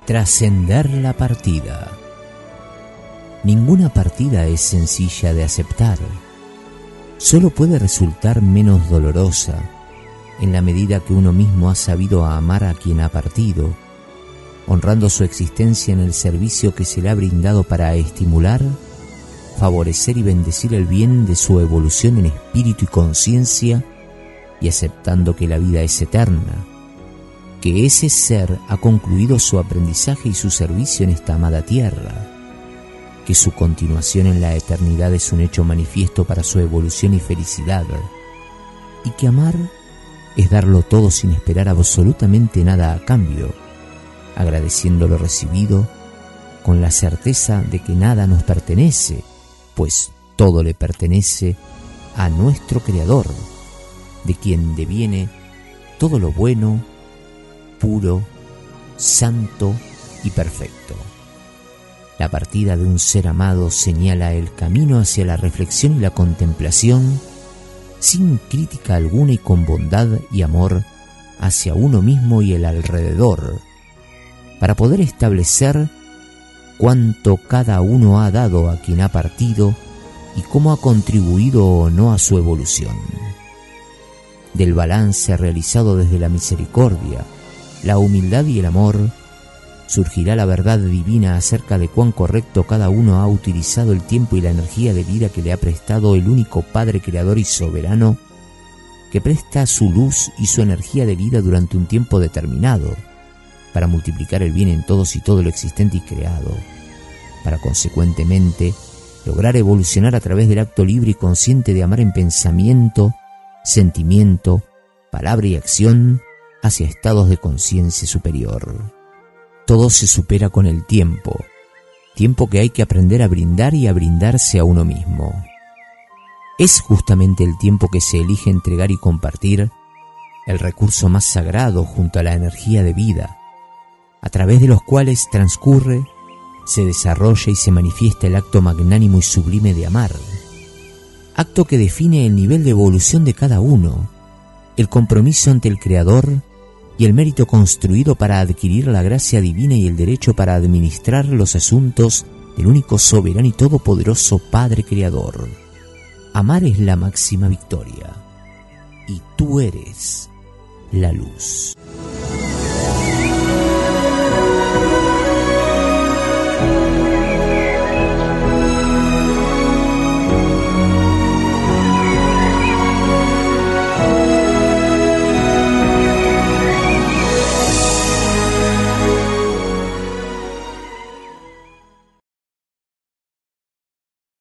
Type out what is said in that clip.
Trascender la partida. Ninguna partida es sencilla de aceptar. Solo puede resultar menos dolorosa en la medida que uno mismo ha sabido amar a quien ha partido, honrando su existencia en el servicio que se le ha brindado para estimular, favorecer y bendecir el bien de su evolución en espíritu y conciencia, y aceptando que la vida es eterna, que ese ser ha concluido su aprendizaje y su servicio en esta amada tierra, que su continuación en la eternidad es un hecho manifiesto para su evolución y felicidad, y que amar es darlo todo sin esperar absolutamente nada a cambio, agradeciendo lo recibido con la certeza de que nada nos pertenece, pues todo le pertenece a nuestro Creador, de quien deviene todo lo bueno, puro, santo y perfecto. La partida de un ser amado señala el camino hacia la reflexión y la contemplación, sin crítica alguna y con bondad y amor hacia uno mismo y el alrededor, para poder establecer cuánto cada uno ha dado a quien ha partido y cómo ha contribuido o no a su evolución. Del balance realizado desde la misericordia, la humildad y el amor, surgirá la verdad divina acerca de cuán correcto cada uno ha utilizado el tiempo y la energía de vida que le ha prestado el único Padre Creador y Soberano, que presta su luz y su energía de vida durante un tiempo determinado, para multiplicar el bien en todos y todo lo existente y creado, para consecuentemente lograr evolucionar a través del acto libre y consciente de amar en pensamiento, sentimiento, palabra y acción hacia estados de conciencia superior. Todo se supera con el tiempo, tiempo que hay que aprender a brindar y a brindarse a uno mismo. Es justamente el tiempo que se elige entregar y compartir, el recurso más sagrado junto a la energía de vida, a través de los cuales transcurre, se desarrolla y se manifiesta el acto magnánimo y sublime de amar, acto que define el nivel de evolución de cada uno, el compromiso ante el Creador y el mérito construido para adquirir la gracia divina y el derecho para administrar los asuntos del único soberano y todopoderoso Padre Creador. Amar es la máxima victoria, y tú eres la luz.